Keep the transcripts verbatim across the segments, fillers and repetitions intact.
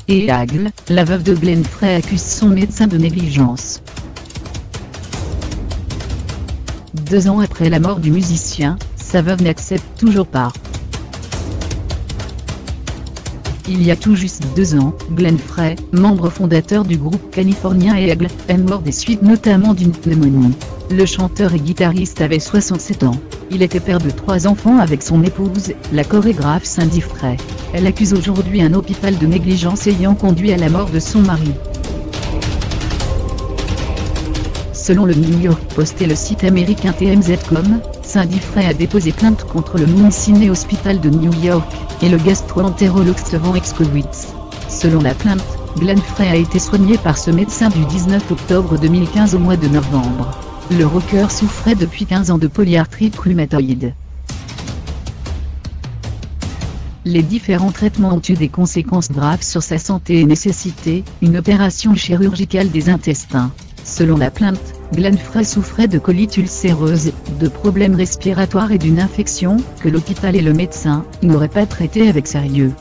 et Aigle, la veuve de Glenn Frey accuse son médecin de négligence. Deux ans après la mort du musicien, sa veuve n'accepte toujours pas. Il y a tout juste deux ans, Glenn Frey, membre fondateur du groupe californien Aigle, est mort des suites notamment d'une pneumonie. Le chanteur et guitariste avait soixante-sept ans. Il était père de trois enfants avec son épouse, la chorégraphe Cindy Frey. Elle accuse aujourd'hui un hôpital de négligence ayant conduit à la mort de son mari. Selon le New York Post et le site américain T M Z point com, Cindy Frey a déposé plainte contre le Mount Sinai Hospital de New York et le gastro-entérologue Steven Exkowitz. Selon la plainte, Glenn Frey a été soigné par ce médecin du dix-neuf octobre deux mille quinze au mois de novembre. Le rocker souffrait depuis quinze ans de polyarthrite rhumatoïde. Les différents traitements ont eu des conséquences graves sur sa santé et nécessité une opération chirurgicale des intestins. Selon la plainte, Glenn Frey souffrait de colite ulcéreuse, de problèmes respiratoires et d'une infection que l'hôpital et le médecin n'auraient pas traité avec sérieux.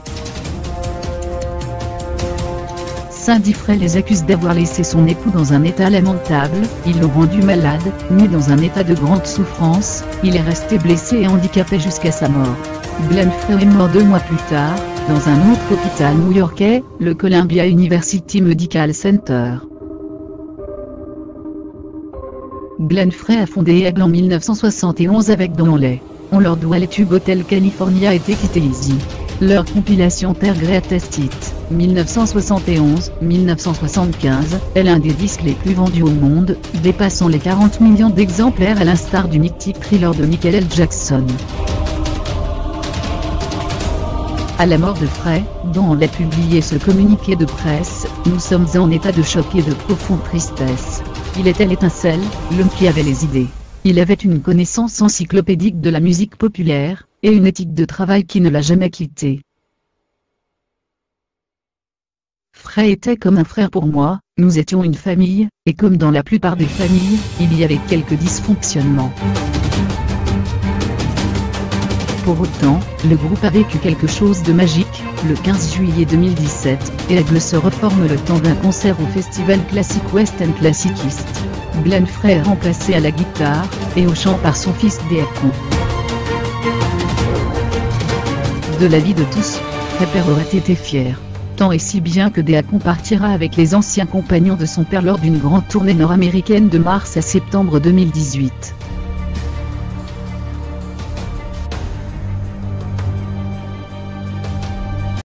Cindy Frey les accuse d'avoir laissé son époux dans un état lamentable, ils l'ont rendu malade, mais dans un état de grande souffrance, il est resté blessé et handicapé jusqu'à sa mort. Glenn Frey est mort deux mois plus tard, dans un autre hôpital new-yorkais, le Columbia University Medical Center. Glenn Frey a fondé Aigle en mille neuf cent soixante et onze avec dans les. On leur doit les tubes Hotel California et Take It Easy. Leur compilation Their Greatest Hits, mille neuf cent soixante et onze à mille neuf cent soixante-quinze, est l'un des disques les plus vendus au monde, dépassant les quarante millions d'exemplaires à l'instar du mythique Thriller de Michael L. Jackson. À la mort de Frey, dont on a publié ce communiqué de presse, nous sommes en état de choc et de profonde tristesse. Il était l'étincelle, l'homme qui avait les idées. Il avait une connaissance encyclopédique de la musique populaire, et une éthique de travail qui ne l'a jamais quitté. Frey était comme un frère pour moi, nous étions une famille, et comme dans la plupart des familles, il y avait quelques dysfonctionnements. Pour autant, le groupe a vécu quelque chose de magique, le quinze juillet deux mille dix-sept, et Aigle se reforme le temps d'un concert au festival Classic West and Classic East. Glenn Frey est remplacé à la guitare, et au chant par son fils Deacon. De l'avis de tous, Frey père aurait été fier. Tant et si bien que Deacon partira avec les anciens compagnons de son père lors d'une grande tournée nord-américaine de mars à septembre deux mille dix-huit.